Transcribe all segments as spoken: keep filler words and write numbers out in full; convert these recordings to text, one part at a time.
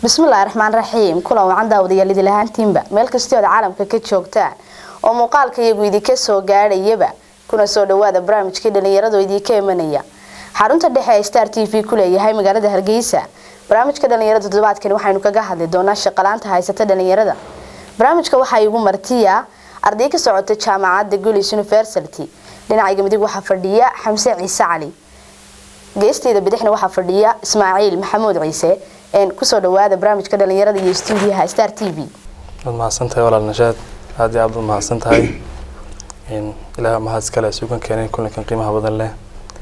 بسم الله الرحمن الرحيم كل وعن داودي اللي لهان تيمبا meel kasta oo caalamka ka joogtaan oo muuqaalka iyagu idinka soo gaarayaba kuna soo dhawaada barnaamijka dhalinyarada idinka imanaya xarunta dhexe ee Star T V ku leeyahay magaalada Hargeysa barnaamijka dhalinyarada toddobaadkan waxaynu kaga hadli doonaa shaqalaanta haysata dhalinyarada barnaamijka waxa igu martiya arday ka socota jaamacadda Gulis University dhinaca midig waxa fadhiya Xamse Ciise Cali geesteeda bidixna waxa fadhiya Ismaaciil Maxamuud Ciise een ku soo dhawaada barnaamijka dhalinyarada iyo studio-ha Star T V ma santahay walaal nashaad aad iyo aad ma santahay in ilaa ma haas kala suugan keenay kulankan qiimaha badan leh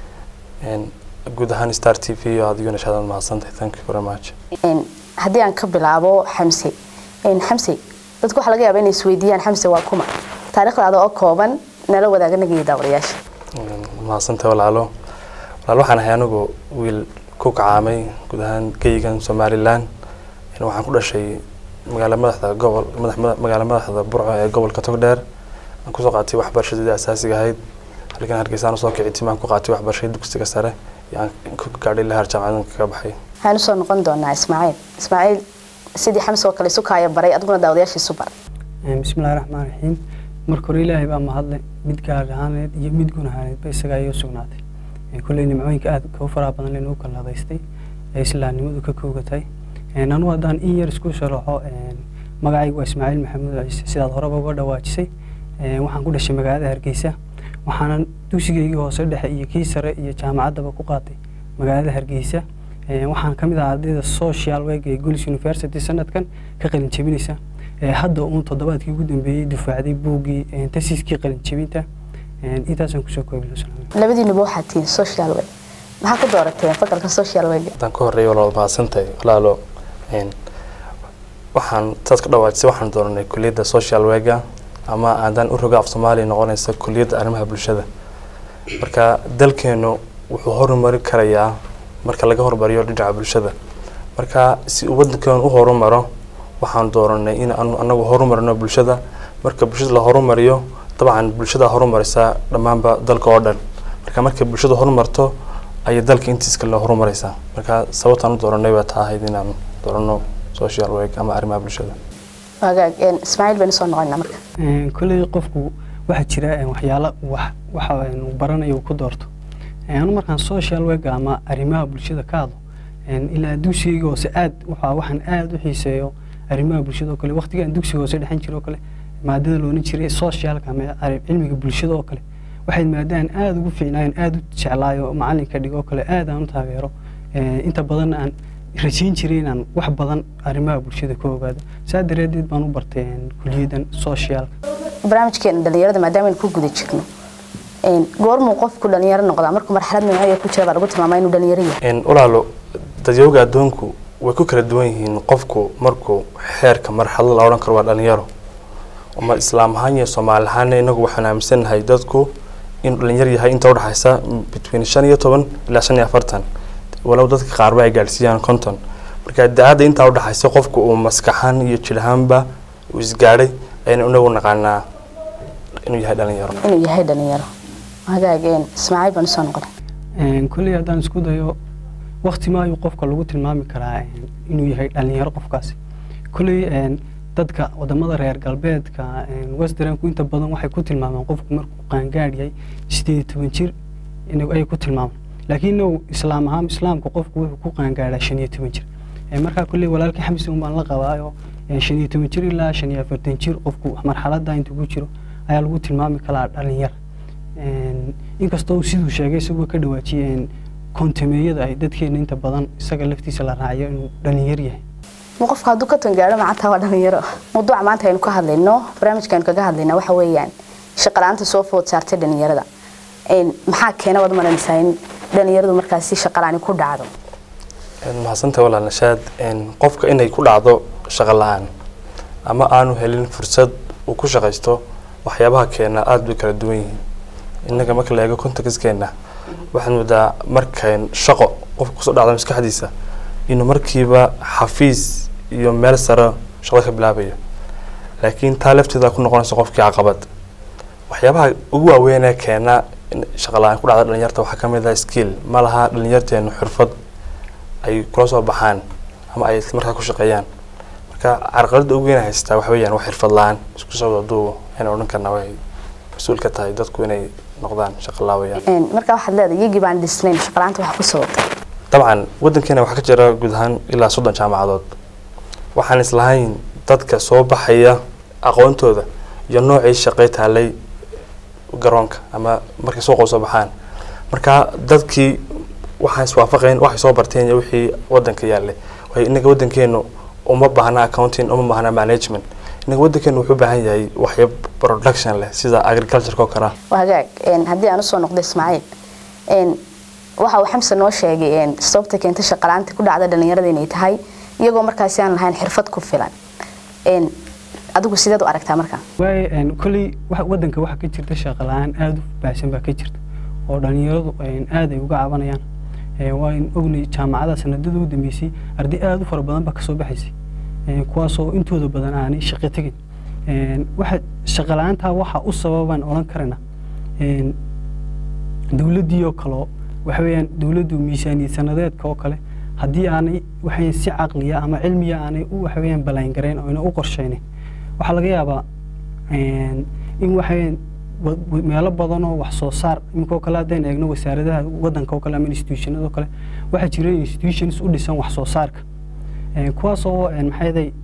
in guud ahaan Star T V iyo adiguna nashaad ma santahay thank you very much in hadii aan ka bilaabo Xamse in Xamse dadku waxa laga yaabaa inay isweydiiyaan Xamse waa kuma taariikhdaada oo kooban nala wadaaganaga dawriyaasha ma santahay walaalo walaal waxaan ahay anigu wiil ku kacaamay guud ahaan kaygan Somaliland in waxaan ku dhashay magaalada madaxda gobol madaxda magaalada madaxda Burco ee gobolka Togdheer aan ku soo qaatay waxbarashada asaasiga ahayd halkan Hargeysa soo kicitay maan ku qaatay waxbarashada dugsiga sare yaan ku gaadhay la harjaamadan ka baxay waxaan soo noqon doonaa Ismaaciil Ismaaciil sidii Xamse oo kale isu kaaya baray aduguna daawadayaasha super bismillaahir rahmaanir rahiim marka hore Ilaahay baa mahadle mid gaar ahaaneed iyo mid gunahaneed ba isaga ay sugnaatay kulay nimcooyinka aad ka faraha badan leh oo kala hadaystay ay islaamnimadu ka koogatay een anu hadaan in yar isku sharaxo een magacaygu waa Ismaaciil Maxamuud Ciise sidaad horeba uga dhawaajisay een waxaan ku dhashay magaalada Hargeysa waxaan dugsigayga hoose dhexe iyo kii sare iyo jaamacadaba ku qaatay magaalada Hargeysa een waxaan kamid ahaa ardayda social work ee Gulis University sanadkan ka qalin jabinaysa ee hadda uu toddobaadkii ugu dambeeyay dufacday buugii ee tasiiskii qalin jabinta een intaasaan ku soo koobay labadiina waxaad tiin social work maxaa ku dooratay fakalka social work tan ka horeeyay walaal baasantay walaalo een waxaan dadka dhawaajisay waxaan dooranay kulliyadda social work ama aandan u roga af Soomaali noqonaysa kulliyadda arrimaha bulshada marka dalkeenu wuxuu horumari karayaa marka laga hormariyo dhinaca bulshada marka si uu wadankan u horumaro waxaan dooranay in anagu horumarno bulshada marka bulshada la horumariyo طبعا bulshada horumaraysa dhamaanba dalka oo dhan marka marka bulshada horumarto ay dalka intiis kale horumaraysa marka sababtan u dooranay waa tahay inaan doorano social work ama arrimaha bulshada wagaag een Ismaaciil baan soo noqonaa marka een kulay qofku waxa jira een waxyaalo wax waxa uu baranayo ku doorto een markaan social work ama arrimaha bulshada ka hadlo een ilaa dugsiga oo aad waxa waxaan aad u xiiseeyo arrimaha bulshada kale waqtiga dugsiga oo dhaxan jiro kale maadada loo jiray social kama cilmiga bulshada oo kale waxay maadaan aad ugu fiicnaan aad u jeclaayo macalinka dhigo kale aad aan taageero ee inta badan aan rajayn jiray inaan wax badan arrimaha bulshada ka ogaado saadareedid baan u bartay kuliyadan social barnaamijkeena dhalinyarada maadaama ay ku guda jirno een goormo qofku dhalinyaro noqda markuu marxalad noocan ku jira lagu tilmaamay inuu dhalinyaro yahay een walaalo dadyoga adoonku way ku kala duwan yihiin qofku markuu xeerka marxalad la oran karo waa dhalinyaro وما إسلام هاني Soomaali ahaan inagu waxaan aaminsanahay dadku in dhalinyar yahay inta u dhaxaysa between shan iyo toban ilaa shan iyo afartan walaw dadka qaar bay gaarsiiyaan konton marka daada inta u dhaxaysa qofku uu maskaxan iyo jilhaanba uu isgaaray ayna inagu naqaanaa inuu yahay dhalinyaro inuu yahay dhalinyaro hagaageen Ismaaciil baan soo noqonay een kulli hadaan isku dayo waqti ma ay qofka lagu tilmaami karaa inuu yahay dhalinyaro qofkaas kulli een dadka wadamada reer galbeedka ee westernku inta badan waxay ku tilmaamaan qofku markuu qaan gaar yahay sideed iyo toban jir inuu ay ku tilmaamaan laakiin uu islaam ahaan islaamku qofku wuxuu ku qaan gaaraa shan iyo toban jir ee marka kulli walaalkii Xamse uu baan la qabaayo shan iyo toban jir ilaa shan iyo afartan jir qofku marxaladda inta ku jiro ayaa lagu tilmaami karaa dhalinyar een inkastoo sidoo sheegay isagoo ka dhawaajiyeen kontameeyada ay dadkeena inta badan isaga laftiisa la raaciyo inuu dhalinyar yahay qofka haduu ka tangaaro maanta waa dhalinyaro mawduuca maanta aynu ka hadlayno barnaamijkan kaga hadlayna waxa weeyaan shaqalaanta soo food saartay dhalinyarada een maxaa keenay wad maranaysaa in dhalinyaradu markaas si shaqalaan ku dhacdo een mahasanta walaal nashaad een qofka inay ku dhacdo shaqo la'aan ama aanu helin fursad uu ku shaqaysto waxyaabaha keena aad u kala duwan yihiin inaga marka la eego contextkeena waxaan wadaa markaan shaqo qofku soo dhacdo maskaxdiisa inuu markiiba xafiis iyo meel sare shaqo ka bilaabayo laakiin taa lafteeda ku noqonaysa qofkii caqabad waxyaabaha ugu waaweyn ee keena shaqo la'aan ku dhacda dhalinyarta waxa kamid ah skill ma laha dhalinyarteenu xirfad ay kula soo baxaan ama ay markaa ku shaqeeyaan marka carqaladda ugu weyn ay haystaa waxa weeyaan wax xirfad la'aan isku soo waduu in odhan karna way mas'uul ka tahay dadku inay noqdaan shaqo laawayaan een marka waxaad leedahay iyagii baan dhisnayn shaqo la'aanta wax ku sababtay dabcan waddankeena waxaa ka jira guud ahaan ilaa soddon jaamacadood waxaan islahayn dadka soo baxaya aqoontooda iyo noocii shaqay taalay garoonka ama markay soo soo baxaan marka dadkii waxaan iswaafaqayn waxay soo barteen iyo wixii waddanka yaalay way inaga waddankeenu uma baahna accounting uma baahna management inaga waddankeenu wuxuu u baahan yahay waxya production leh sida agriculture ko kala waa hagaag een haddii aan usoo noqdo Ismaaciil een waxa uu Xamse noo sheegay een sababta keenta shaqo la'aanta ku dhacda dhalinyarada inay tahay iyagoo markaas aan lahayn xirfad ku filan een adigu sideed u aragtaa markaa way een kulli waxa waddanka waxa ka jirta shaqo la'aan aad u baahsan baa ka jirta oo dhalinyaradu een aad ay uga cabanayaan ee waa in ognay jaamacada sanadada u dambeysay arday aad u fara badan baa ka soo baxaysay ee kuwaas oo intooda badan aanay shaqo tagin een waxa shaqo la'aanta waxa u sababan oran karana een dawladii oo kale waxa weeyaan dawladdu miisaaniyad sanadeedka oo kale haddii aanay waxay si caqliya ama cilmiya aanay u waxa weeyaan balaan gareen oo inay u qorsheeyeen waxa laga yaabaa een in waxay meelo badan oo wax soo saar inkoo kala hadeen eegno wasaaradaha waddanka oo kale ama institutionada oo kale waxa jira institutions u dhisan wax soo saarka ee kuwaas oo een maxayday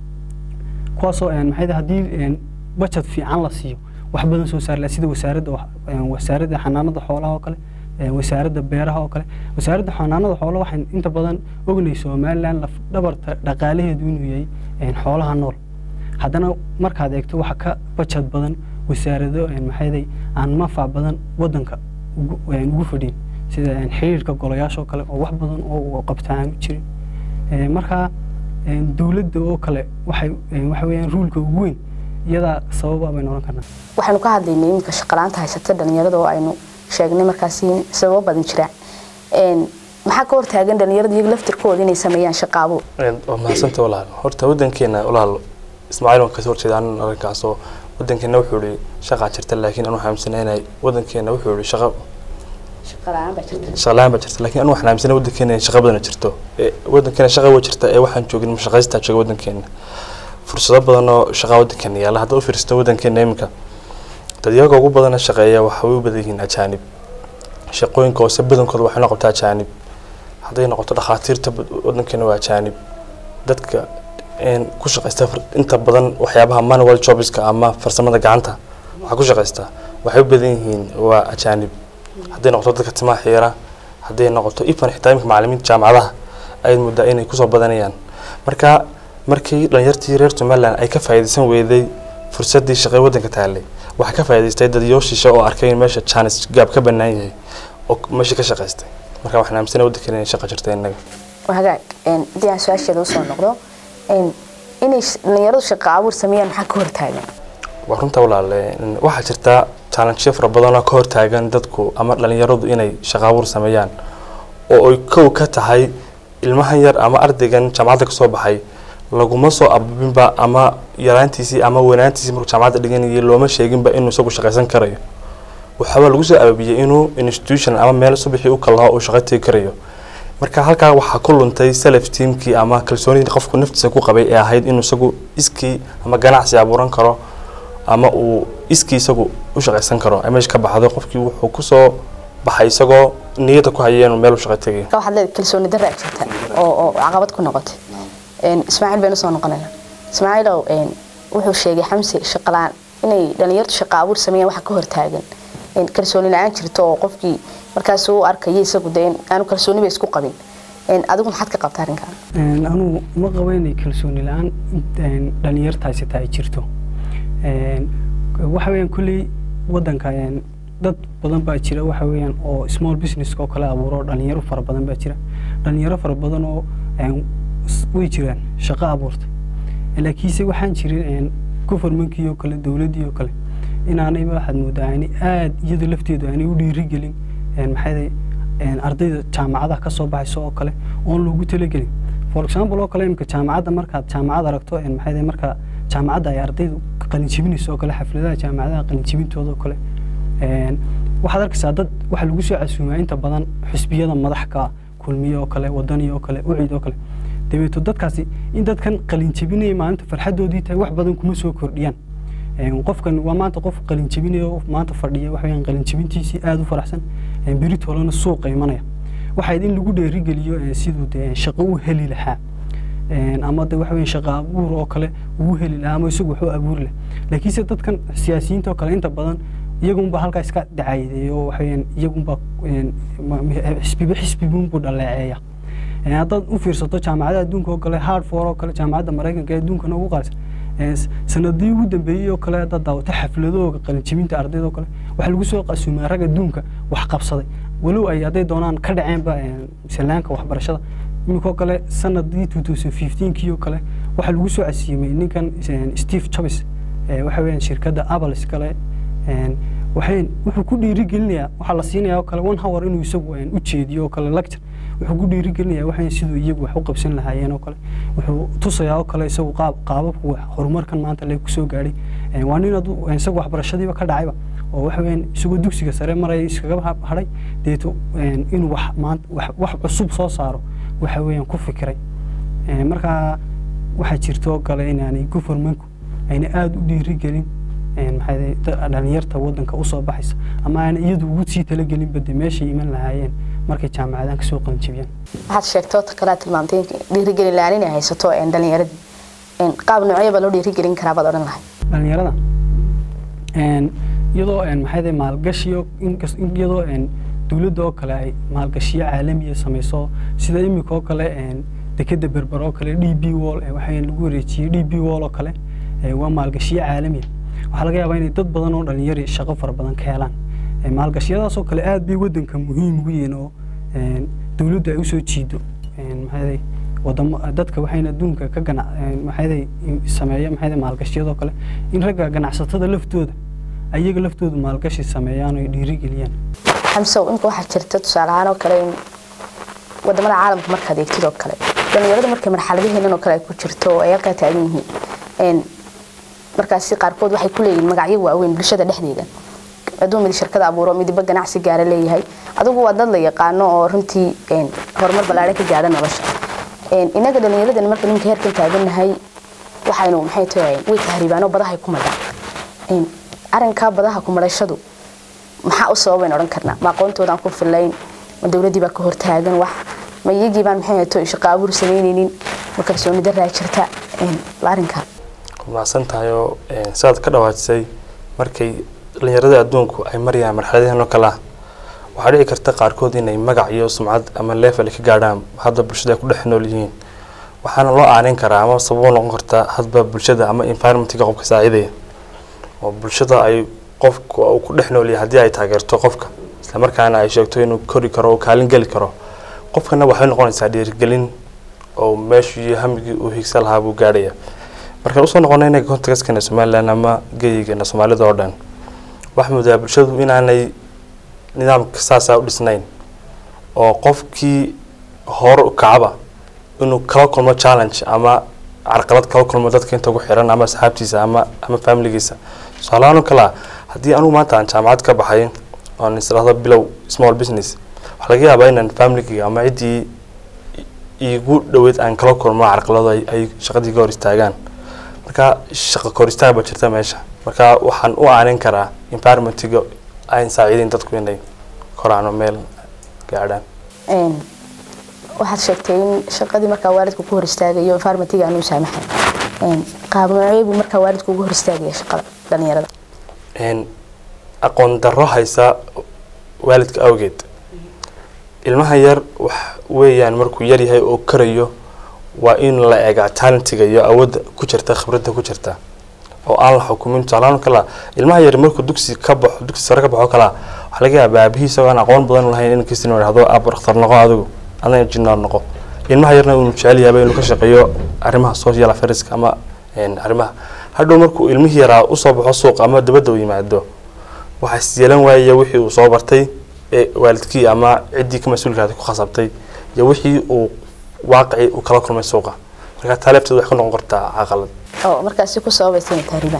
kuwaas oo een maxayday hadii een budget fiican la siiyo wax badan soo saar la sida wasaaradda wasaaradda xanaanada xoolaha oo kale wasaaradda beeraha oo kale wasaaradda xanaanada xoolaha waxay inta badan ognay Soomaaliland laf dhabarta dhaqaalaheedu inuu yahay een xoolaha nool haddana markaad eegto waxa ka budget badan wasaarado een maxayday aan manfac badan waddanka ugu fadhiin sida een xiriirka golayaasha oo kale oo wax badan oo qabtaan jirin ee marka een dawladda oo kale waxay waxa weeyaan ruulka ugu weyn iyada sabab ah ay noqon karnaa waxaanu ka hadlaynay imika shaqo la'aanta haysata dhalinyarada oo aynu sheegnay markaas in sabab badan jira een maxaa ka hortaagan dhalinyarada iyaga laftirkooda inay sameeyaan shaqo abuur een oo mahadsantahay walaal horta waddankeena walaal Ismaaciil oo ka soo jeedaan arrinkaas oo waddankeena wuxuu yiri shaqo jirta laakiin anu xamsanaynay waddankeena wuxuu yiri shaqo shaqo la'aan baa jirta shaqo la'aan baa jirta laakiin anu waxaan xamsanaynay waddankeena shaqo badan jirto ee waddankeena shaqo way jirta ee waxaan joogin ma shaqaysta jooga waddankeena fursado badan oo shaqo waddankeena yaala hadda u fiirsato waddankeena imika dadyaga ugu badan shaqeeya waxa way u badan yihiin ajaanib shaqooyinka oo sabadankood waxay noqotaa ajaanib haday noqoto dhakhaatiirta waddankeena waa ajaanib dadka een ku shaqeysta inta badan waxyaabaha manual jobska ama farsamada gacanta waxa ku shaqeysta waxay u badan yihiin waa ajaanib haday noqoto dadka timaha xiira haday noqoto ifan ixtiraamka macallimiinta jaamacadaha ay muddo inay ku soo badanayaan marka markii dhalinyartii reer Soomaaliland ay ka faa'iideysan weeday fursadii shaqo waddanka taalay waxa ka faa'iideystay dad yooshisha oo arkay in meesha chance gaab ka banaan yahay oo meesha ka shaqeystay marka waxaan aaminsanay waddankeena in shaqo jirta inaga wahagaag een diyan su'aasheeda u soo noqdo een inay dhalinyaradu shaqo abuur sameeyaan maxaa ka hortaagan waa runta walaale waxa jirta challenge fara badan oo ka hortaagan dadku ama dhalinyaradu inay shaqo abuur sameeyaan oo ay kow ka tahay ilmahan yar ama ardaygan jaamacadda ka soo baxay laguma soo ababinba ama yaraantiisii ama wanaantiisii markuu jaamacadda dhiganayay looma sheeginba inuu isagu shaqaysan karayo waxa lagu soo ababiyay inuu institution ama meel subaxii u kala oo shaqo tagi karayo marka halka waxa ku luntay self teamkii ama kalsoonidii qofku naftiisa ku qabay ee ahayd inuu isagu iskii ama ganacsi abuuran karo ama uu iskii isagu u shaqaysan karo ama iska baxdo qofkii wuxuu ku soo baxay isagoo niyada ku hayeen meel u shaqo tagay ka waxaad kalsooni darro jirta oo oo caqabad ku noqotay een Ismaaciil been soo noqonayna Ismaaciil oo een wuxuu sheegay Xamse shaqo la'aan inay dhalinyaradu shaqo abuur sameeyaan waxa ka hortaagan in kalsooni la'aan jirto oo qofkii markaas uu arkay isagu deen aanu kalsooni ba isku qabin een adigu maxaad ka qabtaa arrinka een anu ma qabaynay kalsooni la'aan in dhalinyartaasi taay jirto een waxa weeyaan kulli waddanka een dad badan baa jira waxa weeyaan oo small business ko kala abuuro dhalinyaro fara badan baa jira dhalinyaro fara badan oo een way jiraan shaqo abuurta laakiinse waxaan jirin een government-kii oo kale dawladii oo kale inaanay waxaad moodaa in aad iyada lafteedu aanay u dhiirigelin een maxay een ardayda jaamacadaha ka soo baxayso oo kale oo loogu talagelin for example oo kale imka jaamacadda markaad jaamacad aragto een maxay marka jaamacadda ay ardaydu qalin jibinayso oo kale xafladaha jaamacadaha qalin jibintooda oo kale een waxaad arkaysaa dad waxa lagu soo casuumay inta badan xisbiyada madaxka kulmiye oo kale wadani oo kale ucid oo kale dabeeto dadkaasi in dadkan qalin jabinaya maanta farxadoodii tahay wax badan kuma soo kordhiyaan qofkan waa maanta qof qalin jabinayo maanta fadhiya wax weeyaan qalin jabintiisii aad u faraxsan biri toolana suuq imanaya waxay in lagu dheerigeliyo sidoo de shaqo u heli lahaa ama de wax weeyaan shaqo abuur oo kale uu heli lahaa ama isagu wuxuu abuur leh laakiin se dadkan siyaasiyiinta oo kale inta badan iyagu ba halka iska dhacaydeeyo wax weeyaan iyagu ba xisbiba xisbibun buu dhaleeceeya haddaad u fiirsato jaamacadaha adduunka oo kale Harvard oo kale jaamacadda Mareykanka ee adduunka ugu qaalisan sanadii ugu dambeeyay oo kale dad daawata xafladooda qalin jabinta ardayda oo kale waxa lagu soo qasumay rag adduunka wax qabsaday walow ay aday doonaan ka dhaceen ba salaanka waxbarashada imika oo kale sanadii two thousand fifteen kii oo kale waxa lagu soo casiimay ninkan Steve Jobs waxa weeyaan shirkadda Apple kale waxaan wuxuu ku dhiirigelinayaa waxa la siinayaa oo kale one hour inuu isagu u jeediyo oo kale lecture wuxuu ku dhiirigelinayaa waxaan sidoo iyagu wax u qabsan lahaayeen oo kale wuxuu tusayaa oo kale isagu qaab qaababku wax horumarkan maanta la ku soo gaaray waa nin adu isagu waxbarashadiiba ka dhacayba oo waxa weeyaan isagu dugsiga sare maray iskaga haray deeto inuu wax maanta wax cusub soo saaro waxa weeyaan ku fikiray marka waxa jirto oo kale inaanay governmentku ayna aad u dhiirigelin maxay dhalinyarta wadanka u soo baxaysa ama aan iyadu ugu sii tala gelin bad meeshii iman lahaayeen markay jaamacadaha ka soo qalin jabiyaan waxaad sheegto kala tilmaantay dhiirigelin la'aan inay haysato ee dhalinyarada in qaab noocyo ba loo dhiirigelin karaa baad oran lahayd dhalinyarada een iyadoo een maxay maalgashiyo iyadoo een dawladda oo kale ay maalgashiyo caalami ah samayso sida imika oo kale een dekada berber oo kale D B Wall ee waxa lagu wareejiyay D B Wall oo kale ee waa maalgashiyo caalami ah waxa laga yaabaa in dad badan oo dhalinyaro shaqo far badan ka helaan maalgashiyadaas oo kale aad bay wadanka muhiim ugu yihiin oo dawladda ay u soo jiido maxay wadamo dadka waxayna adduunka ka ganac maxay sameeyaan maxay maalgashiyada kale in ragga ganacsatada laftooda ayaga laftooda maalgashi sameeyaan oo dhiirigeliyaan xamso inta waxa jirta tusaale ahaan oo kale in wadamada caalamka marka adeegtid oo kale dhalinyarada markay marxaladaheedan oo kale ay ku jirto ay halka taagan yihiin markaasi qaarkood waxay ku leeyihiin magacyo waaweyn bulshada dhexdeeda aduun shirkada abuuro midba ganacsi gaar leeyahay adigu waa dad la yaqaan oo runtii een horumar balaaran ka gaadhay nolosha een inaga dhalinyarada marka ninka heerkan taaganahay waxaynu maxay tahay way tahriibaano badaha ku madaan een arinka badaha ku madashadu maxaa u sababay oran karna ma aqoontoodan ku filayn ma dawladii ba ka hor taagan wax ma iyagii baan maxay tahay shaqo abuur sameynaynin ma kalsooni darraa jirta een arinka maasan tahay oo saad ka dhawaajisay markay dhalinyarada adduunku ay marayaan marxaladahan oo kala waxa dhici karta qaarkood inay magac iyo sumcad ama level ka gaadhaan hadda bulshada ku dhex nool yihiin waxaana loo aanin karaa ama sabab noqon karta hadba bulshada ama environment-ka qofka saaciidaya oo bulshada ay qofku uu ku dhex nool yahay hadii ay taageerto qofka isla markaana ay sheegto inuu kori karo oo kaalin gali karo qofkana waxay noqonaysaa dhiirigelin oo meeshii hamigii uu higsan lahaa buu gaadhaya marka u soo noqonayna contextkana Soomaaliland ama geeyigana Soomaalida oo dhan wax mudaa bulshadu inaanay nidaamka saasa u dhisnayn oo qofkii hor u kacaba inuu kala kulmo challenge ama carqalad kala kulmo dadka inta ugu xiran ama asxaabtiisa ama ama familigiisa salaano kala hadii aanu maanta aan jaamacad ka baxay oo nisrada bilow small business waxa laga yaabaa in familiga ama cidii igu dhaweed aan kala kulmo carqalado ay shaqadii hor istaagaan marka shaqo koristaag ba jirta meesha marka waxaan u aanin karaa environment-ga ay saaciidin dadku inay koraan meel gaadhaan een waxaad sheegtay in shaqadii marka waalidku ku hor istaagayo environment-ga aanu saamaxay een qaab nooceebu marka waalidku ugu hor istaagayo shaqada dhalinyarada een aqoon darro haysa waalidka awgeed ilmaha yar wax weeyaan markuu yar yahay oo karayo waa in la eega talentiga iyo awoodda ku jirta khibradda ku jirta oo aan la xukumin salaano kala ilmaha yar markuu dugsi ka baxo dugsi sare ka baxo kala waxa laga yaabaa aabihiisa oo aan aqoon badan lahayn in kiisina wadaado aab dhakhtar noqo adigu ana injineer noqo ilmaha yarna uu jecel yahay inuu ka shaqeeyo arrimaha social affairs ama een arrimaha hadhow markuu ilmihii yaraa u soo baxo suuq ama dibadda u yimaado waxa isyeelan waayay wixii uu soo bartay ee waalidkii ama cidii ka mas'uulka ku khasabtay iyo wixii uu واقعي وكلا كل ما يسوقه marka talabteedu wax ka noqon kartaa caqalad oo markaas ku sababaysan tahriiban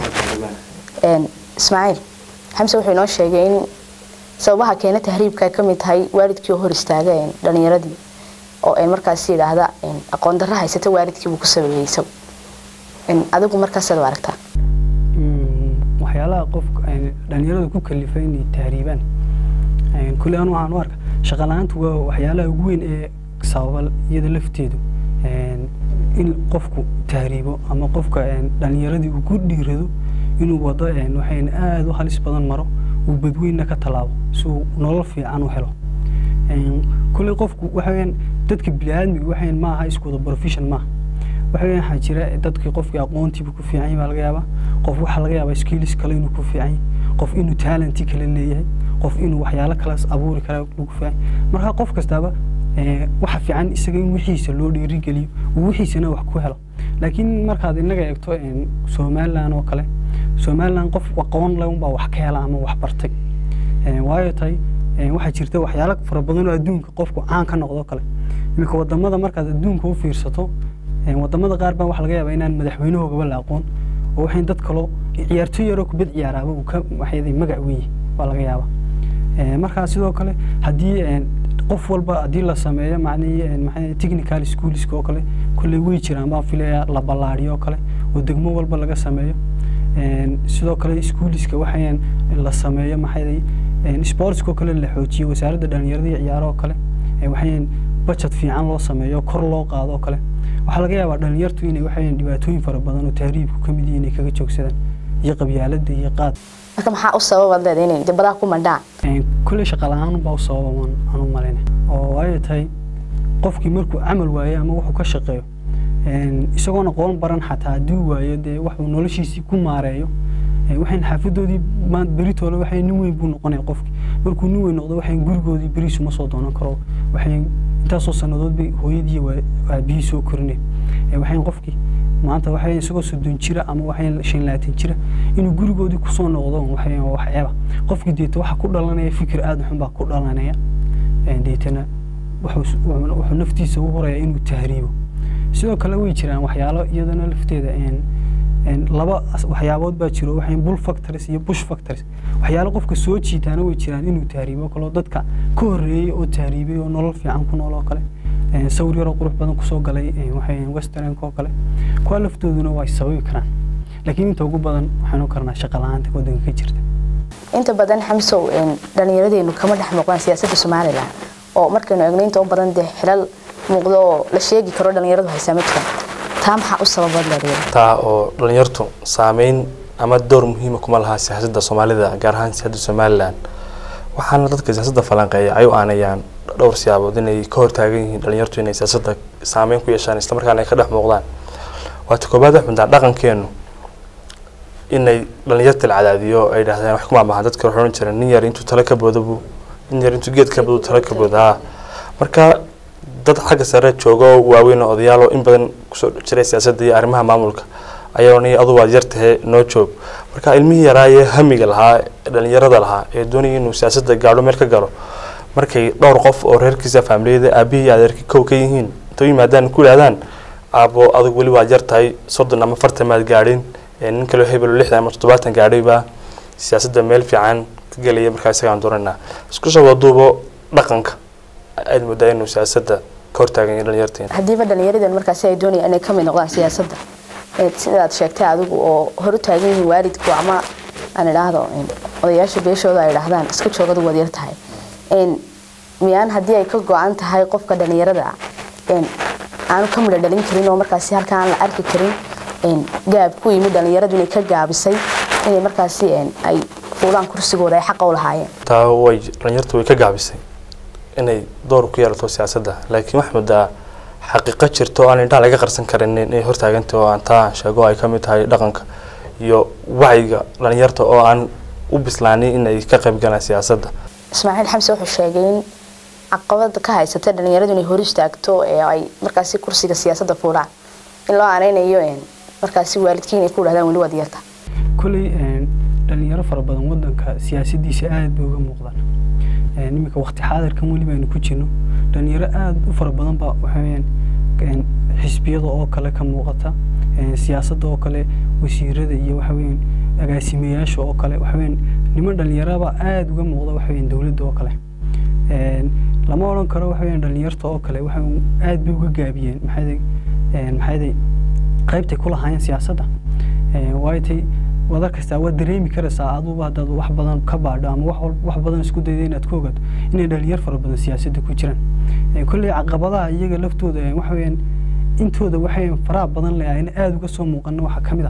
een Ismaaciil Xamse wuxuu noo sheegay in sababaha keenay tahriibka ka mid tahay waalidkii hor istaagay dhalinyaradii oo ay markaas yiraahda in aqoon darro haysata waalidkii uu ku sameeyay isagu in adigu markaas aad aragtaa waxyaalaha qofka dhalinyarada ku kalifay inay tahriibaan kulli aan waxaan u arkaa shaqo la'aantu waa waxyaalaha ugu weyn ee sabab iyada lafteedu in qofku tahriibo ama qofka dhalinyaradii uu ku dhiirado inuu wado waxaan aad u halis badan maro uu badweynna ka talaabo soo nolol fiican u helo kulli qofku waxaan dadka bini'aadmiga waxaan ma aha isku wada profession ma waxaan xajira dadkii qofkii aqoontiiba ku fiican yahay laga yaabaa qof waxa laga yaabaa skills kale inuu ku fiican yahay qof inuu talent kale leeyahay qof inuu waxyaalo kale abuuri kara lagu fiican marka qof kastaba waxa fiican isaga in wixiisa loo dhiiri geliyo wixiisana wax ku helo laakiin markaad inaga eegto in Soomaaliland oo kale Soomaaliland qof aqoon leh baa wax ka hela ama wax bartay waayo tay waxa jirta waxyaalo fara badan oo adduunka qofku caan ka noqdo kale imika wadamada markaad adduunka u fiirsato wadamada qaar baa wax laga yaabaa inaan madaxweynahooga la aqoon oo waxaan dad kale ciyaartoy yar oo kubad ciyaaraba uu ka waxay magac weey waa laga yaabaa marka sidoo kale hadii qof walba hadii la sameeyo macnii maxay technical schools oo kale kulli way jiraan baa filaya la balaariyo kale oo degmo walba laga sameeyo sidoo kale schoolska waxaan la sameeyo maxay sports ko kale la xoojiyo wasaaradda dhalinyarada iyo ciyaaro kale waxaan budget fiican loo sameeyo kor loo qaado kale waxa laga yaabaa dhalinyartu inay waxaan dhibaatooyin fara badan oo taariibku kamid yihiin kaga joogsadaan iyo qabyaaladda iyo qaad marka maxaa u sabab leedahay inay dibada ku mandhaan kulli shaqo la'aan baa u sabab aan u maleynay oo ay tahay qofkii markuu amal waayo ama wuxuu ka shaqeeyo een isagoo aqoon baran xataa haduu waayo de wuxuu noloshiisa ku maareeyo waxaan xaafadoodii maad beritoole waxay nin weyn buu noqonay qofkii markuu nin weyn noqdo waxaan gurigoodii beriisu ma soo doonan karo waxaan intaasoo sanadood bay hooyadii waa bii soo korinay waxaan qofkii maanta waxay isagoo soddon jira ama waxay shan iyo labaatan jira inuu gurigoodii ku soo noqdo waxay wax eeba qofkii deeto waxa ku dhalanaya fikir aad xun baa ku dhalanaya ee deetana wuxuu wuxuu naftiisa u horeeyaa inuu tahriibo sidoo kale way jiraan waxyaalo iyadana lafteeda een een laba waxyaabood baa jiro waxay bull factors iyo push factors waxyaalo qofka soo jiitaana way jiraan inuu tahriibo kale dadka ka horeeyay oo tahriibay oo nolol fiican ku nool oo kale ee sawir yar oo qurux badan ku soo galay waxay western ko kale kuwa laftooduna way sababi karaan laakiin inta ugu badan waxaan u karnaa shaqo la'aanta wadanka ka jirta inta badan xamsow in dhalinyaradeennu kama dhex muuqdaan siyaasadda Soomaaliland oo markaynu eegno inta badan de xilal muuqdo la sheegi karo dhalinyaradu haysa ma jiraan taa maxaa u sabab leedahay taa oo dhalinyartu saameyn ama door muhiim ah kuma laha siyaasadda Soomaalida gaar ahaan siyaasadda Soomaaliland waxaana dadka siyaasadda falanqeeya ay u aanayaan dhowr siyaabood inay ka hortaagan yihiin dhalinyartu inay siyaasadda saameyn ku yeeshaan isla markaana ay ka dhex muuqdaan waxa koobaad Axmed dhaqankeenu inay dhalinyarta cadaadiyo ay dhahdaan wax kuma maahan dadka waxaan jiray nin yar intuu tala ka boodabo in yar intuu geed ka boodo tala ka boodaa marka dad xagga sare joogo waaweyn oo odayaal in badan ku soo jiray siyaasadda iyo arrimaha maamulka ayaanay adu waad yartahay noo joog marka ilmihii yaraaye hamiga lahaa dhalinyarada lahaa ee doonayay inuu siyaasadda gaadho meel ka galo markay dhowr qof oo reerkiisa familiyada aabihii adeerkii kow ka yihiin intuu yimaadaan ku leedaan aabo adag wali waad yartahay soddon ama afartan maad gaadhin in kale hebel lixdan ama toddobaatan gaadhay baa siyaasadda meel fiican ka galaya markaa isaga aan dooranaa isku soo waduubo dhaqanka ay muddo inuu siyaasadda ka hortaagan dhalinyarteen hadii ba dhalinyaradan markaas ay doonayaan inay ka mid noqdaan siyaasadda ee sidaad sheegtay adigu oo hor u taagan yihiin waalidku ama aan ilaahdo in odayaasha beeshooda ay dhahdaan iska joogadu wad yar tahay in miyaan hadii ay ka go'an tahay qofka dhalinyarada in aan ka mid dhalin karin oo markaas halka aan la arki karin in gaab ku yimid dhalinyaradu inay ka gaabisay inay markaas ay fuulaan kursigooda ay xaq u lahaayeen taa way dhalinyartu way ka gaabisay inay door ku yeelato siyaasadda laakiin wax muddo xaqiiqo jirto aan inta laga qarsan karin inay hortaaganto oo aan taa sheego ay ka mid tahay dhaqanka iyo wacyiga dhalinyarta oo aan u bislaanay inay ka qayb galaan siyaasadda Ismaaciil Xamse wuxuu sheegay in caqabada ka haysata dhalinyaradu inay hor istaagto ee ay markaas kursiga siyaasadda fuulaan in loo aanaynayo in markaas waalidkiin ay ku dhahdaan wali wad yarta kulli dhalinyaro fara badan wadanka siyaasadiisa aad bay uga muuqdaan nimika waqti xaadirkan wali baynu ku jirno dhalinyaro aad u fara badan baa waxaan xisbiyada oo kale ka muuqata siyaasadda oo kale wasiirada iyo waxaan agaasimayaasha oo kale waxaan niman dhalinyarada aad uga muuqda waxaan dawladda oo kale lama oran karo waxa weeyaan dhalinyarta oo kale waxa aad bay uga gaabiyeen maxay maxay qaybta kula hayeen siyaasadda waaytay wada kasta waa dareemi karaysaa aduba hadda wax badan ka baadho ama wax wax badan isku dayday inaad ku ogaato inay dhalinyar fara badan siyaasadda ku jiraan kulli caqabadaha iyaga laftooda waxa weeyaan intooda waxay faraha badan leeyahay aad uga soo muuqan waxa kamid ah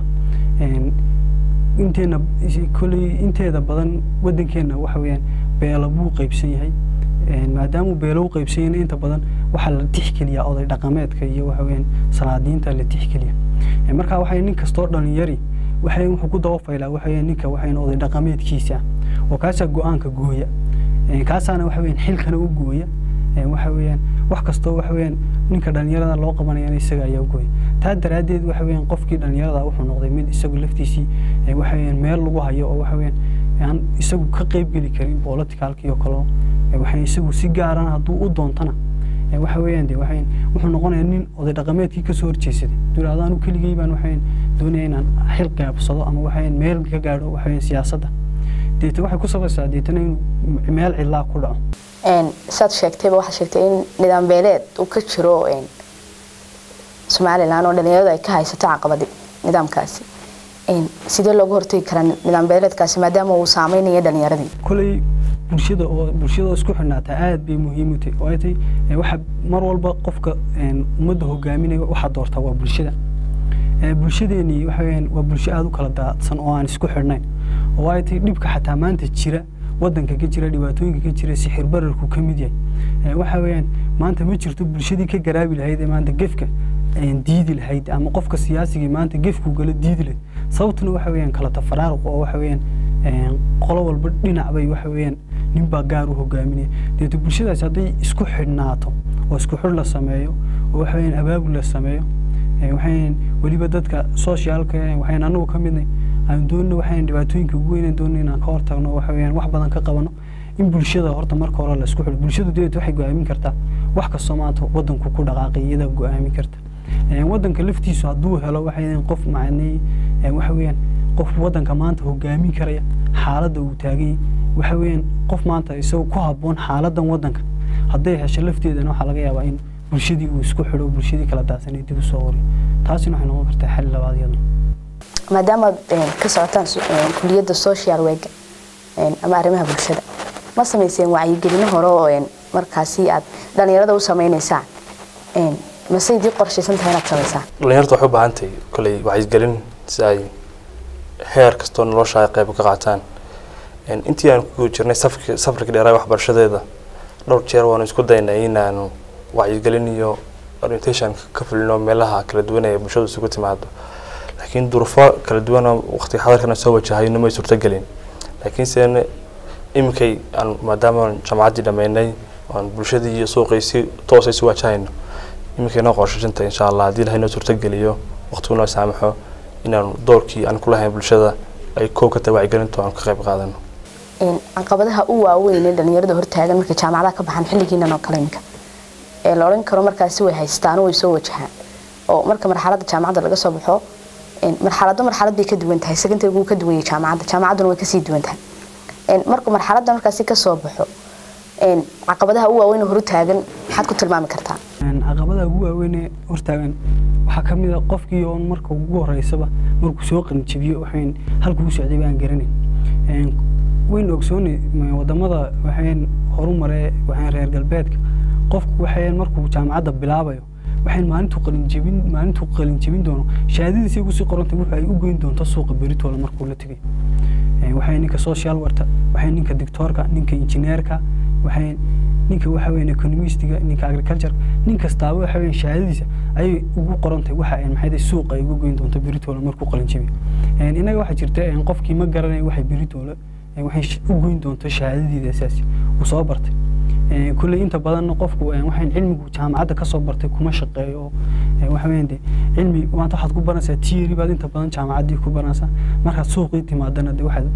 inteena kulli inteeda badan wadankeena waxa weeyaan beelo buu qaybsan yahay maadaama beelo u qaybsan yahay inta badan waxa la tixgeliyaa oday dhaqameedka iyo waxa weeyaan salaadiinta la tixgeliyaa marka waxa nin kasto dhalinyari waxay wuxuu ku daba faylaa waxay ninka waxay oday dhaqameedkiisa oo kaasa go'aanka gooya ee kaasana waxa weeyaan xilkana u gooya ee waxa weeyaan wax kasto waxa weeyaan ninka dhalinyarada loo qabanayo isaga ayaa gooya taa daraadeed waxa weeyaan qofkii dhalinyarada wuxuu noqday mid isagu laftiisii ee waxa weeyaan meel lagu hayo oo waxa weeyaan aan isagu ka qayb gali karin politicalka iyo kale ee waxa isagu si gaar ah haduu u doontana ee waxa weeyaan de waxa wuxuu noqonayaa nin oday dhaqameedkii ka soo horjeesaday dulaadaan u kaligay baan waxaan doonayaa inaan xil qaybsado ama waxaan meel ka gaadho waxaan siyaasadda deeto waxa ku sabaysaa deetana in meel cilaa ku dhaco een sad sheegtay waxa sheegtay in nidaam beeleed uu ka jiro een Soomaaliland oo dhalinyarada ay ka haysato caqabadi nidaamkaasi een sidee looga hortagi karaa nidaam beeleedkaasi maadaama uu saameynayo dhalinyaradii kulay bulshada oo bulshada isku xirnaata aad bay muhiim u tahay oo ay tahay waxa mar walba qofka een umada hogaaminaya waxa doorta waa bulshada ee bulshadeeni waxa weeyaan waa bulsho aad u kala daadsan oo aan isku xirnayn oo ay tahay dibka xataa maanta jira wadanka ka jira dhibaatooyinka ka jira sixir bararku kamid yahay ee waxa weeyaan maanta ma jirto bulshadii ka garaabi lahayd ee maanta gefka een diidi lahayd ama qofka siyaasiga maanta gefku gala diidi lahayd sababtuna waxa weeyaan kala tafaraaruq oo waxa weeyaan een qolo walba dhinac bay waxa weeyaan nin baa gaar u hogaaminaya deeto bulshadaas haday isku xidhnaato oo isku xir la sameeyo oo waxa weeyaan abaabul la sameeyo ee waxaan waliba dadka socialka waxaan anagu kamidnay aan doonno waxaan dhibaatooyinka ugu weyn doonno inaan ka hortagno waxa weeyaan wax badan ka qabano in bulshada horta marka hore la isku xiro bulshadu deeto waxay go'aamin kartaa wax ka Soomaaliya wadanku ku dhaqaaqiyada go'aamin karta ee wadanka laftiisu haduu helo waxay qof macnay ee waxa weeyaan qof wadanka maanta hogaamin karaya xaaladda uu taagay waxa weeyaan qof maanta isoo ku haboon xaaladdan wadanka haday hesho lafteedana waxa laga yaabaa in bulshadii uu isku xiro bulshadii kala daadsanay dib u soo wari taasina waxay noqon kartaa xal labaad iyada maadaama ka socotaan kulliyadda social work ama arrimaha bulshada ma sameyseen wacyigelin hore oo markaasi aad dhalinyarada u sameynaysaa een ma sidii qorshaysan tahay inaad sameysaan dhalinyaradu waxay u baahan tahay kulay wacyigelin si ay heer kastoo nolosha ay qayb ka qaataan een intii aan ku jirnay safar safarka dheeray waxbarashadeeda dhowr jeer waan isku daynay inaanu wacyigelin iyo orientation ka fulino meelaha kala duwan ee bulshadu isugu timaado laakiin duruufo kala duwan oo waqti xadarkana soo wajahayno ma suurtagelin laakiin seen imkay aan maadaama jamacadii dhameynay aan bulshadii iyo suuqaysi toos ay soo wajahayno imkay noo qorshaysan insha Allah hadii la suurtageliyo waqtiguna saamaxo inaan doorkii aan ku lahayn bulshada ay koob ka wacyigelinto aan ka qayb qaadano in caqabadaha u waaweyn ee dhalinyarada hortaagan marka jaamacadaha ka baxan xilligiina oo kale imka ee la oran karo markaasi way haystaan oo ay soo wajahaan oo marka marxaladda jaamacadda laga soo baxo in marxaladda marxaladda ka duwan tahay secondary uu ka duwan yahay jaamacadda jaamacadduna way ka sii duwan tahay in marka marxaladda markaasi ka soo baxo in caqabadaha u waaweyn hortaagan maxaad ku tilmaami kartaa in caqabadaha ugu waaweyn hortaagan waxa kamid ah qofkii oo marka ugu horeysaba markuu soo qanjibiyo waxaan halkuu socday baan garanay in weyn ogsoon wadamada waxaan horumaray waxaan reer galbeedka qofku waxaan markuu jaamacadda bilaabayo waxaan maalintu qalin jabin maalintu qalin jabin doono shahaadadiisa ugu sii qorantay waxa ay u goyn doonto suuqa beritooda markuu la tagay ee waxaan ninka social worker waxaan ninka doctorka ninka engineerka waxaan ninka waxa weyn economistiga ninka agriculture nin kasta waxa weyn shahaadadiisa ay ugu qorantay waxa ay maxay suuqa ay ugu goyn doonto beritooda markuu qalin jabiyo ee inaga waxa jirta in qofkii ma garanay waxa beritooda ee waxay u goyn doonto shahaadadiisa asaasi uu soo bartay ee kulli inta badan qofku waxaan cilmigu jaamacadda ka soo bartay kuma shaqeeyo ee waxa weyn cilmi waanta waxaad ku baranaysaa theory baad inta badan jaamacaddii ku baranaysaa marka suuqii timaadana waxaad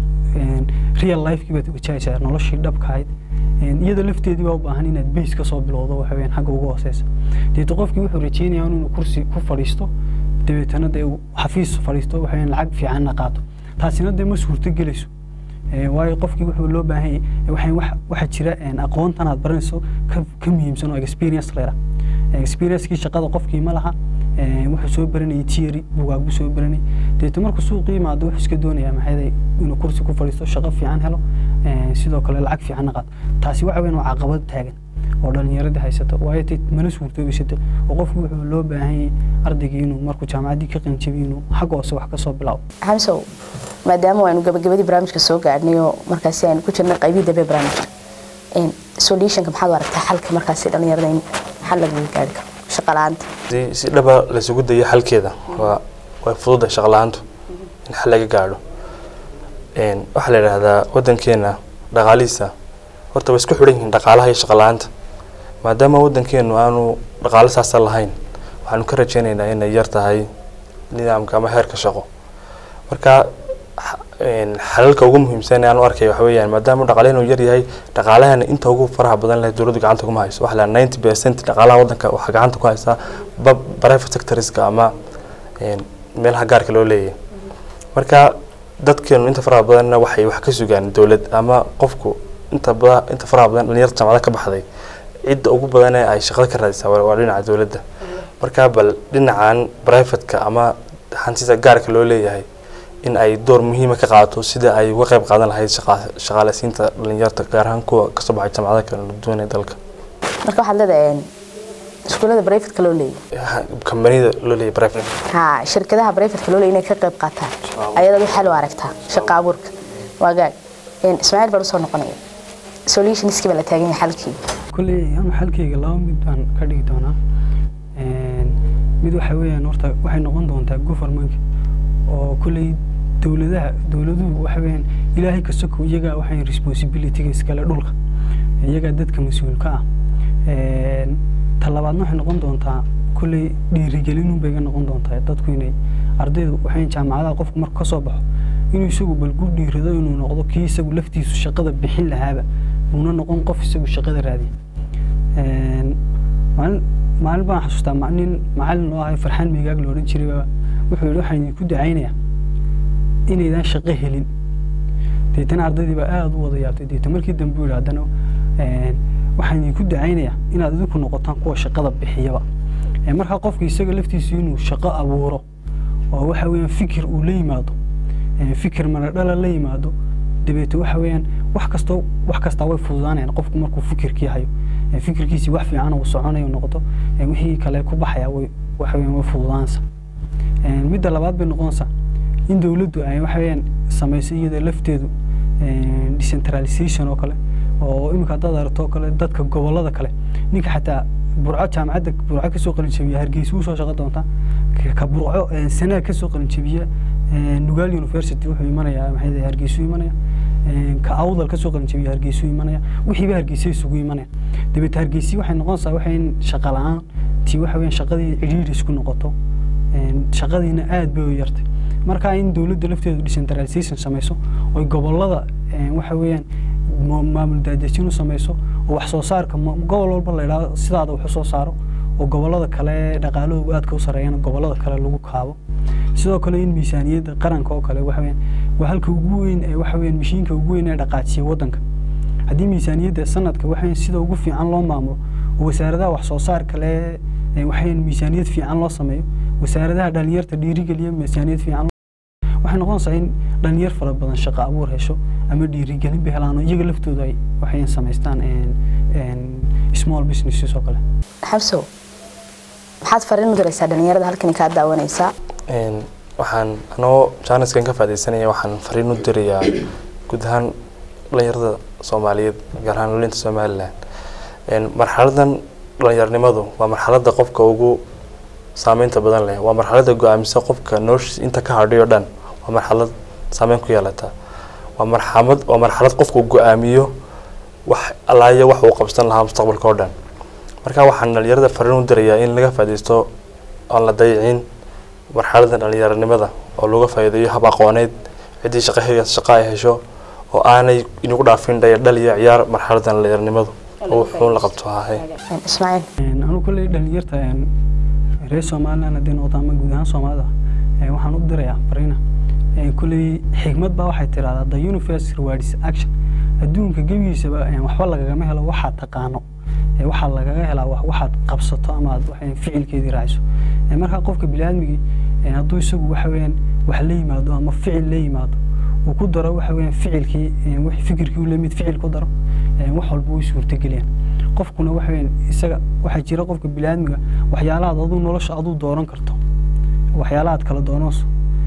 real life kibaad wajahaysaa noloshii dhabka ahayd iyada lafteedii baa u baahan inaad base ka soo bilowdo waxa weyn xagga ugu hooseysa deeto qofkii wuxuu rajeynayaa inuu kursi ku fadhiisto dabeetana de xafiis fadhiisto waxa weyn lacag fiican qaato taasina de ma suurto gelayso waayo qofkii wuxuu loo baahan yahay waxay waxa jira aqoontan aad baranayso ka muhiimsan oo experience leeyahay experience kii shaqada qofkii ma laha wuxuu soo baranayay theory buugaag buu soo baranay deeto markuu suuq yimaado wuxuu iska doonayaa maxay inuu kursi ku fadhiisto shaqo fiican helo sidoo kale lacag fiican qaad taasi waxa weyn waa caqabad taagan oo dhalinyarada haysato waayo tay mana suurtoobaysato oo qofku wuxuu loo baahan yahay ardayga inuu markuu jaamacadii ka qanjabiyo inuu xaq hoose wax ka soo bilaabo xamsow maadaama aynu gabagabadii barnaamijka soo gaadhnay oo markaasi aynu ku jirnay qaybihii dambe barnaamijka een solutionka maxaad u aragtaa xalka markaasi dhalinyarada in xal laga gaari karo shaqo la'aanta si dhaba la isugu dayo xalkeeda waa way fududahay shaqo la'aantu in xal laga gaadho een waxa la yiraahdaa wadankeena dhaqaalihiisa horta way isku xidhan yihiin dhaqaalaha iyo shaqo la'aanta maadaama wadankeenu aanu dhaqaale saas lahayn waxaanu ka rajaynaynaa inay yar tahay nidaamka ama heerka shaqo marka een xalalka ugu muhiimsan ee aan u arkay waxa weeyaan maadaama dhaqaaleenu yar yahay dhaqaalahana inta ugu faraha badan leh dawladdu gacanta kuma hayso waxa la ninety percent dhaqaalaha wadanka waxa gacanta ku haysa private sectorska ama een meelaha gaarka loo leeyahay marka dadkeenu inta faraha badanna waxay wax ka sugaan dawlad ama qofku inta badan inta faraha badan dhalinyarada jaamacada ka baxday cid ugu badan ee ay shaqada ka raadisa waa dhinaca dawladda marka bal dhinacan private ka ama hantida gaarka loo leeyahay in ay door muhiim ah ka qaato sida ay uga qayb qaadan lahayd shaqaaleysiinta dhalinyarada gaar ahaan kuwa ka soo baxay jaamacadaha kala duwan ee dalka marka waxaad leedahay iskuulada private ka loo leeyahay kambanida loo leeyahay private ha shirkadaha private ka loo leeyahay inay ka qayb qaataan ayada waxa loo aragtaa shaqo abuurka waagaag in Ismaaciil bar soo noqonaya solutions kiba la taagan yahay xalkii kulli aan xalkayga laba mid baan ka dhigi doonaa een mid waxa weeyaan horta waxay noqon doontaa government oo kulli dawladaha dawladuhu waxa weeyaan ilaahay ka soo iyaga waxay responsibility iskala dhulka iyaga dadka mas'uulka ah een talabaadna waxay noqon doontaa kulli dhiirigelin bay noqon doontaa dadku inay ardaydu waxay jaamacadaha qofku marka ka soo baxo inuu isagu bal ku dhiirido inuu noqdo kii isagu laftiisu shaqada bixin lahaaba una noqon qof isagu shaqada raadiya een maalin maalin baan xasuustaa macallin macallin oo ahay farxan migaag loo oran jiray wuxuu yiri waxaan ku dacaynayaa inaydan shaqo helin deetana ardaydii baa aad u wada yaabtay deetana markii dambe uu yiraahdo een waxaan ku dacaynayaa inaad idinku noqotaan kuwa shaqada bixiyaba ee marka qofku isaga laftiisu inuu shaqo abuuro oo waxa weeyaan fikir uu la yimaado ee fikir mana dhala la yimaado dabeeto waxa weeyaan wax kasto wax kasta way fududaanayaan qofku markuu fikirkii hayo ee fikirkiisi wax fiican uu soconayo noqdo ee wixii kale ku baxaya way waxa weeyaan way fududaanaysa ee mid labaad bay noqonaysa in dawladdu ay waxa weeyaan sameysay iyada lafteedu ee decentralization oo kale oo imika dad arto kale dadka gobolada kale ninka xataa burco jaamacadda burco ka soo qalin jabiya Hargeysa uu soo shaqo doonta ka burco sanad ka soo qalin jabiya Nugaal University wuxuu imanayaa maxay Hargeysa imanaya ka awdal ka soo qalin jabiya Hargeysa imanaya wixii ba Hargeysa isugu imanaya dibadda Hargeysa waxay noqonaysaa waxay shaqo la'aan tii waxa weeyaan shaqadii ciriiri isku noqoto shaqadiina aad bay u yartay marka in dawladda lafteedu decentralization samayso oo gobolada waxa weeyaan maamul daadejin u samayso oo wax soo saarka gobol walba la yiraahdo sidaada wax soo saaro oo gobolada kale dhaqaalahooda aad ka u sareeyaan gobolada kale lagu kaabo sidoo kale in miisaaniyadda qaranka oo kale waxa weeyaan waa halka ugu weyn ee waxa weeyaan mishiinka ugu weyn ee dhaqaajiya wadanka haddii miisaaniyadda sanadka waxa sida ugu fiican loo maamulo oo wasaaradaha wax soo saarka leh waxay miisaaniyad fiican loo sameeyo wasaaradaha dhalinyarta dhiirigeliya miisaaniyad fiican waxay noqonaysaa in dhalinyar fara badan shaqo abuur hesho ama dhiirigelin bay helaan iyaga laftooda ay waxay sameystaan een small businesses oo kale xabso maxaad fariin u diraysaa dhalinyarada halkan ka daawanaysa een waxaan anoo channelskan ka faa'iideysanaya waxaan fariin u dirayaa guud ahaan dhalinyarada Soomaaliyeed gaar ahaan dhalinyarada Soomaaliland een marxaladan dhalinyarnimadu waa marxaladda qofka ugu saameynta badan leh waa marxaladda go'aamisa qofka noloshiisa inta ka hadhayo dhan waa marxalad saameyn ku yeelata waa marxamad waa marxalad qofku go'aamiyo wax allaaya wax uu qabsan lahaa mustaqbalka oo dhan marka waxaan dhalinyarada fariin u dirayaa in laga faa'iideysto aan la dayicin marxaladda dhalinyaranimada oo laga faa'iideeyo hab aqooneed cidii shaqo hay'ad shaqo ay hesho oo aanay inagu dhaafin dhal iyo ciyaar marxaladda dhalinyaranimadu oo wuxuu la qabto hahay Ismaaciil anu kulli dhalinyarta reer Soomaaliland hadii noqdo ama guud ahaan Soomaalida waxaan u dirayaa fariina kulay xigmad baa waxay tiraahdaa the universe rewards action adduunka gebigiisaba waxba lagagama helo waxaad taqaano waxa lagaga helaa waxaad qabsato ama aad waxay ficilkeedii raacayso marka qofka bini'aadmiga hadduu isagu waxa weeyaan wax la yimaado ama ficil la yimaado uu ku daro waxa weeyaan ficilkii wixii fikirkii la mid ficil ku daro wax walba way suurtageliyaan qofkuna waxa weeyaan isaga waxa jira qofka bini'aadmiga waxyaalaha aduu nolosha aduu dooran karto waxyaalaha aad kala doonayso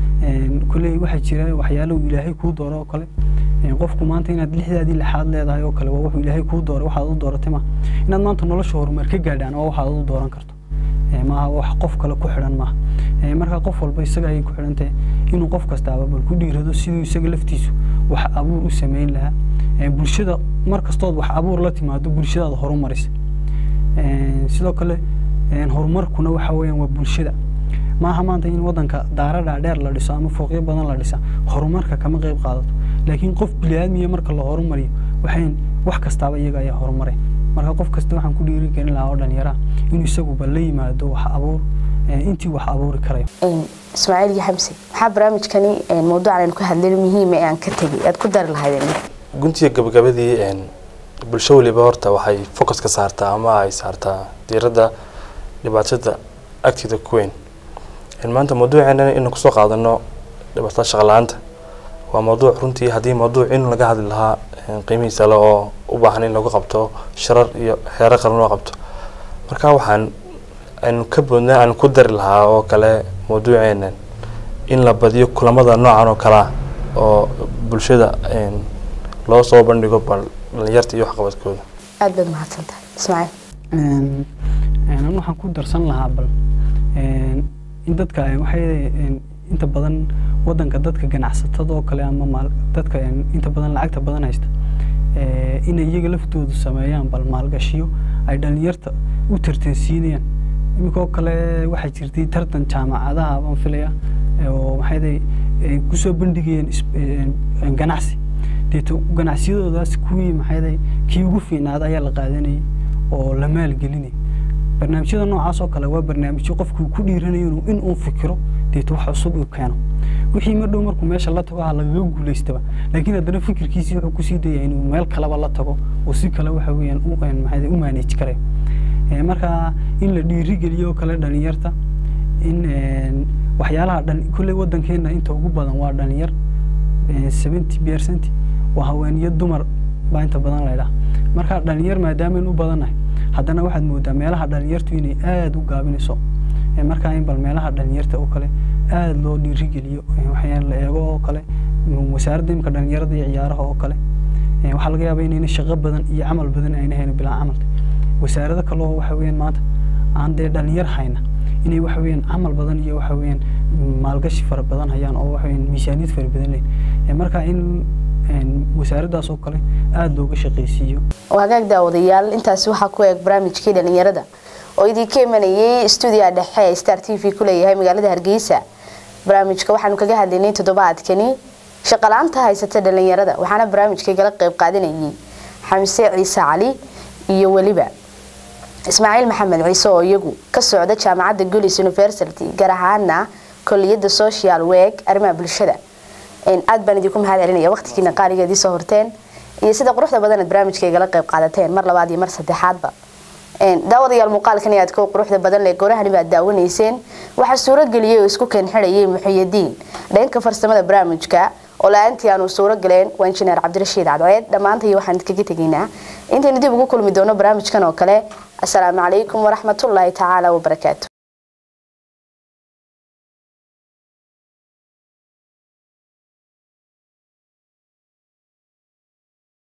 kulay waxa jira waxyaalo ilaahay ku dooro oo kale qofku maanta inaad lixdaadii lixaad leedahay oo kale waa wuxuu ilaahay ku dooro waxaad u dooratay ma inaad maanta nolosha horumar ka gaadhaan oo waxaad u dooran karto ma wax qof kale ku xidhan ma marka qof walba isaga ay ku xidhantay inuu qof kastaaba bal ku dhiirado sidoo isaga laftiisu wax abuur u sameyn lahaa bulshada markastood wax abuur la timaado bulshada horumaris sidoo kale horumarkuna waxa weeyaan waa bulshada maaha maanta in wadanka daarada dheer la dhiso ama fooqyo badan la dhisa horumarka kama qayb qaadato laakiin qof bini'aadmiga marka la horumariyo waxaan wax kastaaba iyaga ayaa horumaray marka qof kasta waxaan ku dhiirigelin lahaa oo dhalinyaro inuu isagu bal la yimaado wax abuur intii wax abuuri karayo Ismaaciil Xamsi waxa barnaamijkani mowduucan aan ka hadlay muhiim ah aan ka tagay aad ku dar lahaydeen guntiga gabagabadii bulsho waliba horta waxay focus ka saartaa ama ay saartaa diiradda dhibaatada agtida ku weyn maanta mawduucana inuu ku soo qaadano dhibaatada shaqo la'aanta waa mawduuc runtii hadii mawduuc in laga hadli lahaa qiimihiisa la oo u baahan in lagu qabto sharar iyo xeerar qaran loo qabto marka waxaan aan ka boodnaa aan ku dar lahaa oo kale mawduuceena in la badiyo kulamada noocan oo kala oo bulshada loo soo bandhigo bal dhalinyarta iyo waxqabadkooda aad baad mahadsantahay Ismaaciil een waxaan ku darsan lahaa bal een in dadka waxay inta badan wadanka dadka ganacsatada oo kale ama maal dadka inta badan lacagta badan haysta ee in iyaga laftoodu sameeyaan bal maalgashiyo ay dhalinyarta u tartansiinayaan imika kale waxa jirtay tartan jaamacadaha aan filaya oo maxay ku soo bandhigeen ganacsi deeto ganacsiyadoodaas kuwii maxay kii ugu fiicnaada ayaa la qaadanayay oo la maal gelinay barnaamijyada noocaas oo kale waa barnaamijyo qofku ku dhiiranayo in uu fikiro deeto wax cusub uu keeno wixii ma dhow markuu meesha la tago laga guuleystaba laakiin haddana fikirkiisa wuxuu ku sii dayay inuu meel kale la tago oo si kale waxa weeyaan uu maxay u manage karay ee marka in la dhiirigeliyo kale dhalinyarta in waxyaalaha dhan kulli wadankeena inta ugu badan waa dhalinyar seventy percent waa haweenyo dumar baa inta badan leedahay marka dhalinyar maadaama uu badanahay haddana waxaad moodaa meelaha dhalinyartu inay aad u gaabinayso ee marka in bal meelaha dhalinyarta oo kale aad loo dhiirigeliyo waxyaan la eego oo kale wasaaradda imka dhalinyarada iyo ciyaaraha oo kale waxa laga yaabaa inay shaqo badan iyo amal badan ay nahayn bilaa amal wasaaradda kale oo waxa weeyaan maanta aan dee dhalinyar hayna inay waxa weeyaan amal badan iyo waxa weeyaan maalgashi fara badan hayaan oo waxa weeyaan miisaaniyad fara badan leh marka in wasaaraddaas oo kale aad looga shaqeysiiyo wagaag daawadayaal intaas waxa ku eeg barnaamijkii dhalinyarada oo idin ka imanayay studio dhexe Star T V ku leeyahay magaalada Hargeysa barnaamijka waxaanu kaga hadlaynay toddobaadkani shaqo la'aanta haysata dhalinyarada waxaana barnaamijka kala qayb qaadanayay Xamse Ciise Cali iyo waliba Ismaaciil Maxamed Ciise oo iyagu ka socda jaamacadda Golis University gaar ahaana kulliyadda Social Work arrimaha bulshada in aad baan idinku mahadcelinaya waqtigiina qaaligeedii soo horteen iyo sida quruxda badan ee barnaamijka la qayb qaadateen mar labaad iyo mar saddexaadba een daawadayaal muuqaalkan aad ku quruxda badan leh goorahani baad daawanayseen waxa suura galiyay oo isku keen xidhayay Muxyidiin dhanka farsamada barnaamijka oo laantii aanu suura galeen waa injineer Cabdirashiid Cadceed dhamaantii waxaan idinkaga tageynaa intaan dib ugu kulmi doono barnaamijkan oo kale assalaamu calaykum wa rahmatullaahi ta'ala wa barakaatuh